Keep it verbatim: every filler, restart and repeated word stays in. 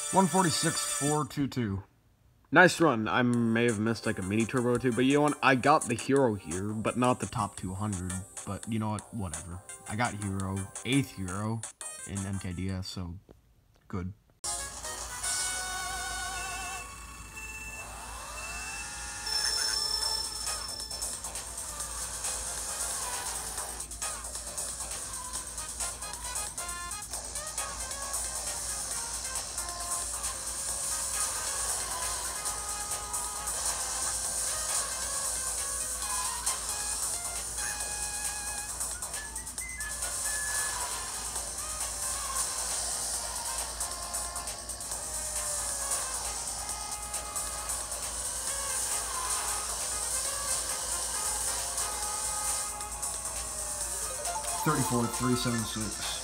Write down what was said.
one forty-six four twenty-two. Nice run. I may have missed like a mini turbo or two, but you know what? I got the hero here, but not the top two hundred. But you know what? Whatever. I got hero, eighth hero in M K D S, so good. thirty-four three seventy-six.